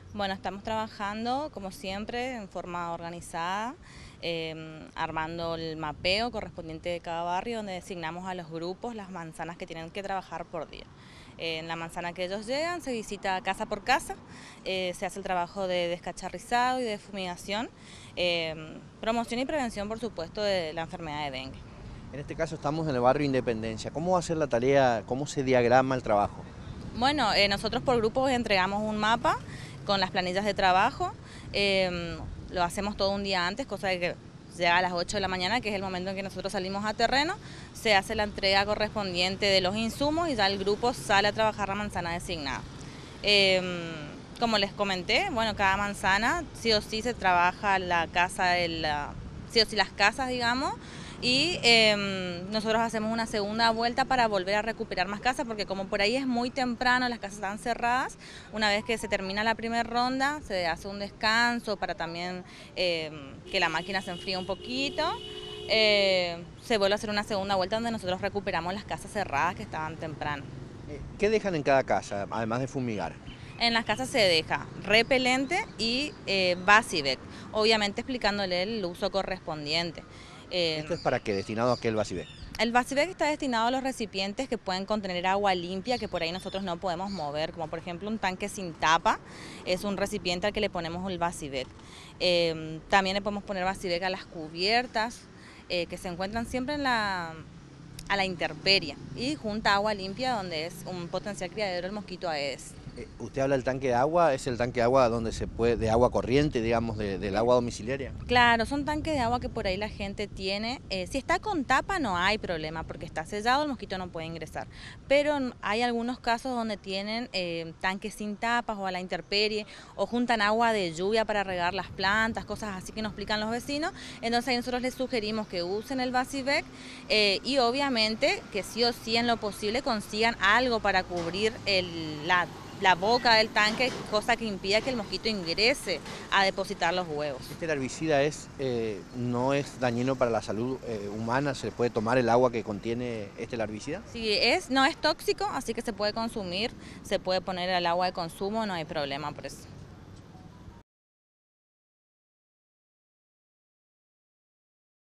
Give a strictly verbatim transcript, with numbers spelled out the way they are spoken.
Bueno, estamos trabajando, como siempre, en forma organizada, eh, armando el mapeo correspondiente de cada barrio, donde designamos a los grupos las manzanas que tienen que trabajar por día. Eh, en la manzana que ellos llegan, se visita casa por casa, eh, se hace el trabajo de descacharrizado y de fumigación, eh, promoción y prevención, por supuesto, de la enfermedad de dengue. En este caso estamos en el barrio Independencia. ¿Cómo va a ser la tarea? ¿Cómo se diagrama el trabajo? Bueno, eh, nosotros por grupos entregamos un mapa con las planillas de trabajo, eh, lo hacemos todo un día antes, cosa de que llega a las ocho de la mañana, que es el momento en que nosotros salimos a terreno, se hace la entrega correspondiente de los insumos y ya el grupo sale a trabajar la manzana designada. Eh, como les comenté, bueno, cada manzana sí o sí se trabaja la casa, de la, sí o sí las casas, digamos, y eh, nosotros hacemos una segunda vuelta para volver a recuperar más casas, porque como por ahí es muy temprano, las casas están cerradas, una vez que se termina la primera ronda, se hace un descanso para también eh, que la máquina se enfríe un poquito, eh, se vuelve a hacer una segunda vuelta donde nosotros recuperamos las casas cerradas que estaban temprano. Eh, ¿Qué dejan en cada casa, además de fumigar? En las casas se deja repelente y eh, Basibec, obviamente explicándole el uso correspondiente. Eh, ¿Esto es para qué? ¿Destinado a qué el Basivé? el Basibec está destinado a los recipientes que pueden contener agua limpia, que por ahí nosotros no podemos mover, como por ejemplo un tanque sin tapa, es un recipiente al que le ponemos el Basibec. Eh, también le podemos poner Basibec a las cubiertas, eh, que se encuentran siempre en la, a la intemperie, y junta agua limpia, donde es un potencial criadero del mosquito Aedes. Eh, usted habla del tanque de agua, ¿es el tanque de agua donde se puede, de agua corriente, digamos, de- del agua domiciliaria? Claro, son tanques de agua que por ahí la gente tiene. Eh, si está con tapa no hay problema porque está sellado, el mosquito no puede ingresar. Pero n- hay algunos casos donde tienen eh, tanques sin tapas o a la intemperie o juntan agua de lluvia para regar las plantas, cosas así que nos explican los vecinos. Entonces ahí nosotros les sugerimos que usen el Basibec eh, y obviamente que sí o sí en lo posible consigan algo para cubrir el, la la boca del tanque, cosa que impida que el mosquito ingrese a depositar los huevos. Este herbicida es, eh, no es dañino para la salud eh, humana, ¿se puede tomar el agua que contiene este herbicida? Si es, no es tóxico, así que se puede consumir, se puede poner al agua de consumo, no hay problema por eso.